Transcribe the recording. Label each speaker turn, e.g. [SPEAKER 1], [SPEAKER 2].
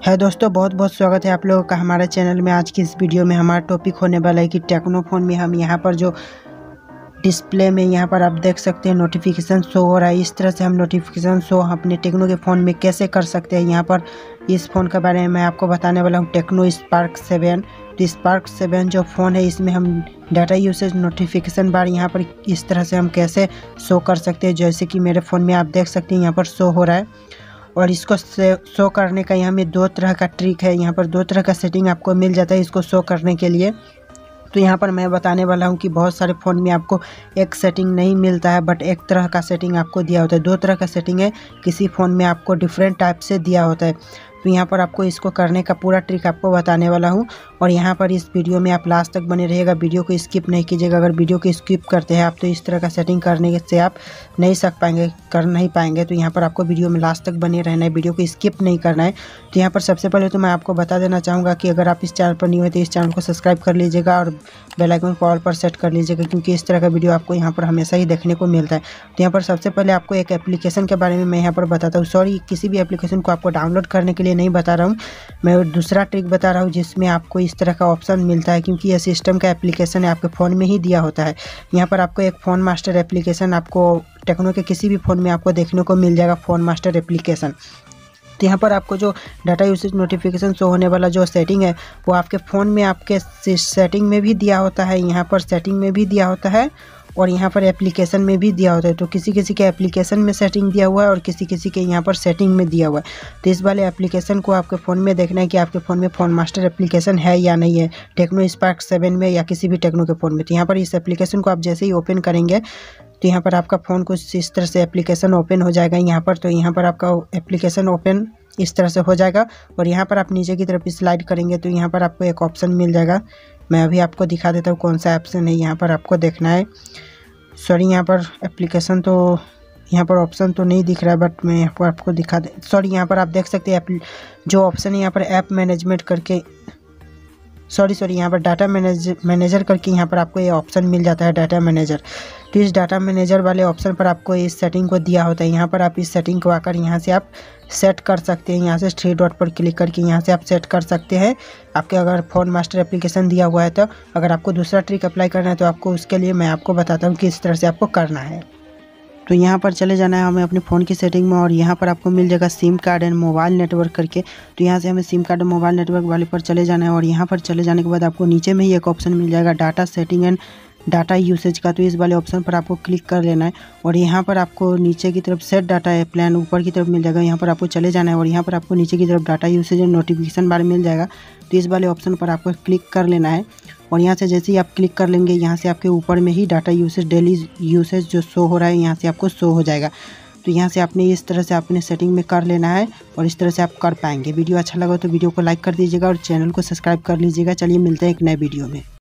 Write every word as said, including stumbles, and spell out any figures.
[SPEAKER 1] है दोस्तों, बहुत बहुत स्वागत है आप लोगों का हमारे चैनल में। आज की इस वीडियो में हमारा टॉपिक होने वाला है कि टेक्नो फ़ोन में हम यहाँ पर जो डिस्प्ले में यहाँ पर आप देख सकते हैं नोटिफिकेशन शो हो रहा है। इस तरह से हम नोटिफिकेशन शो अपने टेक्नो के फ़ोन में कैसे कर सकते हैं। यहाँ पर इस फ़ोन के बारे में मैं आपको बताने वाला हूँ, टेक्नो स्पार्क सेवन। तो स्पार्क सेवन जो फ़ोन है इसमें हम डाटा यूसेज नोटिफिकेशन बार यहाँ पर इस तरह से हम कैसे शो कर सकते हैं। जैसे कि मेरे फ़ोन में आप देख सकते हैं यहाँ पर शो हो रहा है, और इसको शो करने का यहाँ में दो तरह का ट्रिक है। यहाँ पर दो तरह का सेटिंग आपको मिल जाता है इसको शो करने के लिए। तो यहाँ पर मैं बताने वाला हूँ कि बहुत सारे फ़ोन में आपको एक सेटिंग नहीं मिलता है, बट एक तरह का सेटिंग आपको दिया होता है। दो तरह का सेटिंग है, किसी फ़ोन में आपको डिफरेंट टाइप से दिया होता है। तो यहाँ पर आपको इसको करने का पूरा ट्रिक आपको बताने वाला हूँ, और यहाँ पर इस वीडियो में आप लास्ट तक बने रहिएगा, वीडियो को स्किप नहीं कीजिएगा। अगर वीडियो को स्किप करते हैं आप तो इस तरह का सेटिंग करने से आप नहीं सक पाएंगे कर नहीं पाएंगे। तो यहाँ पर आपको वीडियो में लास्ट तक बने रहना है, वीडियो को स्किप नहीं करना है। तो यहाँ पर सबसे पहले तो मैं आपको बता देना चाहूँगा कि अगर आप इस चैनल पर न्यू है तो इस चैनल को सब्सक्राइब कर लीजिएगा और बेल आइकन को ऑल पर सेट कर लीजिएगा, क्योंकि इस तरह का वीडियो आपको यहाँ पर हमेशा ही देखने को मिलता है। तो यहाँ पर सबसे पहले आपको एक एप्लीकेशन के बारे में मैं यहाँ पर बताता हूँ। सॉरी, किसी भी एप्लीकेशन को आपको डाउनलोड करने के लिए नहीं बता रहा हूँ, मैं दूसरा ट्रिक बता रहा हूँ जिसमें आपको इस तरह का ऑप्शन मिलता है, क्योंकि यह सिस्टम का एप्लीकेशन है, आपके फ़ोन में ही दिया होता है। यहाँ पर आपको एक फ़ोन मास्टर एप्लीकेशन आपको टेक्नो के किसी भी फ़ोन में आपको देखने को मिल जाएगा, फ़ोन मास्टर एप्लीकेशन। तो यहाँ पर आपको जो डाटा यूसेज नोटिफिकेशन शो होने वाला जो सेटिंग है वो आपके फ़ोन में आपके सेटिंग में भी दिया होता है, यहाँ पर सेटिंग में भी दिया होता है, और यहाँ पर एप्लीकेशन में भी दिया होता है। तो किसी किसी के एप्लीकेशन में सेटिंग दिया हुआ है और किसी किसी के यहाँ पर सेटिंग में दिया हुआ है। तो इस वाले एप्लीकेशन को आपके फ़ोन में देखना है कि आपके फ़ोन में फ़ोन मास्टर एप्लीकेशन है या नहीं है, टेक्नो स्पार्क सेवन में या किसी भी टेक्नो के फ़ोन में। तो यहाँ पर इस एप्लीकेशन को आप जैसे ही ओपन करेंगे तो यहाँ पर आपका फ़ोन कुछ इस तरह से एप्लीकेशन ओपन हो जाएगा यहाँ पर। तो यहाँ पर आपका एप्लीकेशन ओपन इस तरह से हो जाएगा, और यहाँ पर आप नीचे की तरफ स्लाइड करेंगे तो यहाँ पर आपको एक ऑप्शन मिल जाएगा। मैं अभी आपको दिखा देता हूँ कौन सा ऑप्शन है यहाँ पर आपको देखना है। सॉरी, यहाँ पर एप्लीकेशन तो यहाँ पर ऑप्शन तो नहीं दिख रहा है, बट मैं यहाँ पर आपको दिखा दे सॉरी यहाँ पर आप देख सकते हैं जो ऑप्शन है यहाँ पर ऐप मैनेजमेंट करके सॉरी सॉरी यहाँ पर डाटा मैनेज मैनेजर करके यहाँ पर आपको ये ऑप्शन मिल जाता है, डाटा मैनेजर। तो इस डाटा मैनेजर वाले ऑप्शन पर आपको इस सेटिंग को दिया होता है। यहाँ पर आप इस सेटिंग को आकर यहाँ से आप सेट कर सकते हैं। यहाँ से थ्री डॉट पर क्लिक करके यहाँ से आप सेट कर सकते हैं। आपके अगर फ़ोन मास्टर एप्लीकेशन दिया हुआ है तो अगर आपको दूसरा ट्रिक अप्लाई करना है तो आपको उसके लिए मैं आपको बताता हूँ कि इस तरह से आपको करना है। तो यहाँ पर चले जाना है हमें अपने फ़ोन की सेटिंग में, और यहाँ पर आपको मिल जाएगा SIM card and mobile network करके। तो यहाँ से हमें सिम कार्ड मोबाइल नेटवर्क वाले पर चले जाना है, और यहाँ पर चले जाने के बाद आपको नीचे में ही एक ऑप्शन मिल जाएगा data setting and data usage का। तो इस वाले ऑप्शन पर आपको क्लिक कर लेना है, और यहाँ पर आपको नीचे की तरफ सेट डाटा है प्लान ऊपर की तरफ मिल जाएगा। यहाँ पर आपको चले जाना है, और यहाँ पर आपको नीचे की तरफ data usage and notification bar मिल जाएगा। तो इस वाले ऑप्शन पर आपको क्लिक कर लेना है, और यहाँ से जैसे ही आप क्लिक कर लेंगे यहाँ से आपके ऊपर में ही डाटा यूसेज डेली यूसेज जो शो हो रहा है यहाँ से आपको शो हो जाएगा। तो यहाँ से आपने इस तरह से अपने सेटिंग में कर लेना है, और इस तरह से आप कर पाएंगे। वीडियो अच्छा लगा तो वीडियो को लाइक कर दीजिएगा और चैनल को सब्सक्राइब कर लीजिएगा। चलिए मिलते हैं एक नए वीडियो में।